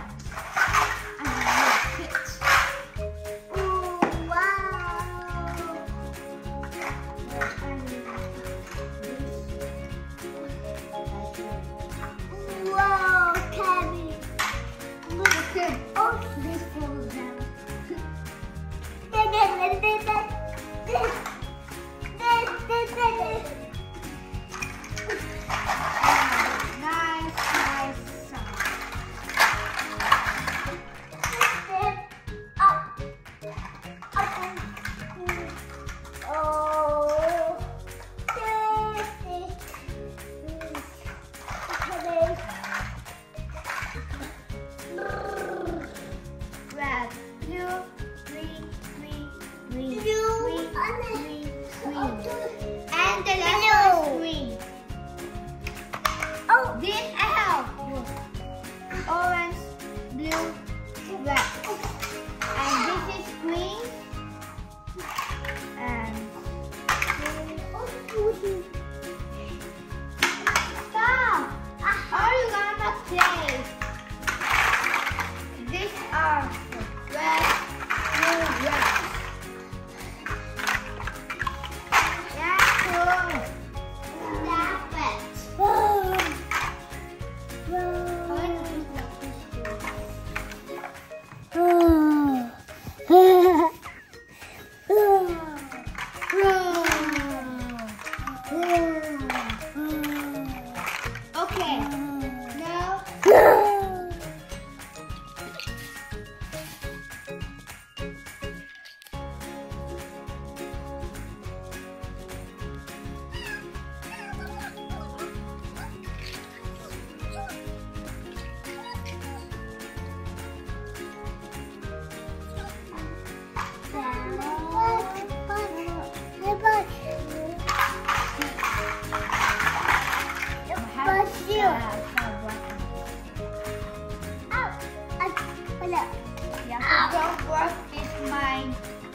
Don't work is mine.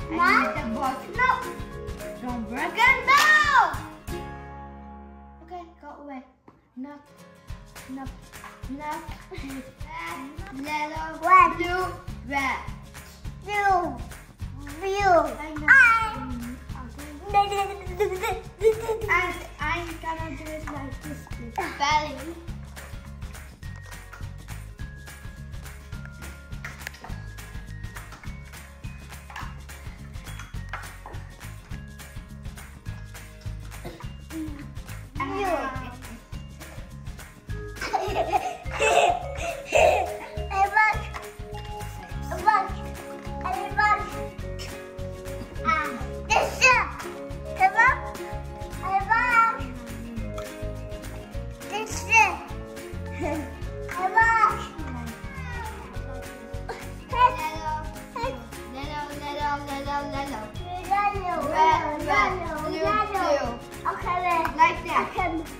I need the box. No! Don't work it. No! Okay, go away. Knock. Knock. Knock. Yellow. Red. Blue. Red. Blue. Blue. And I'm gonna do it like this with belly. Like that.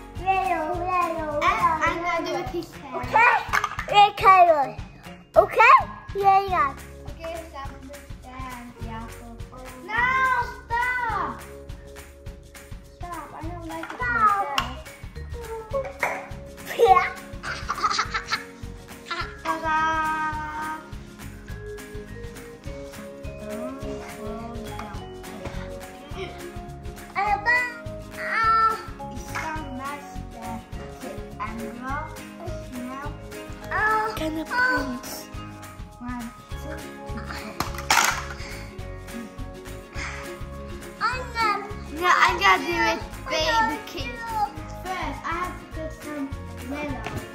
I'm gonna do it this time. Okay? Okay? Yeah. Okay, Sami and Yakub. No, stop! Stop, I don't like it myself. Yeah. Ta-da! It's so nice there. And now, Can I please? 1, 2, 3. No, I'm gonna do it, baby kids. First, I have to put some yellow.